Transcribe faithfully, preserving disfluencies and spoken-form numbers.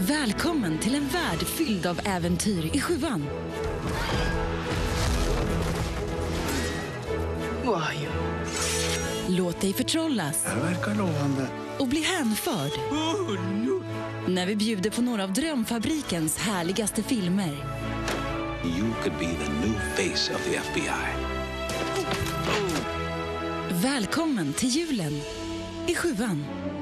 Välkommen till en värld fylld av äventyr i sjuan. Wow. Låt dig förtrollas. Det verkar lovande. Och bli hänförd. Oh, no. När vi bjuder på några av Drömfabrikens härligaste filmer. You could be the new face of the F B I. Välkommen till julen i sjuan.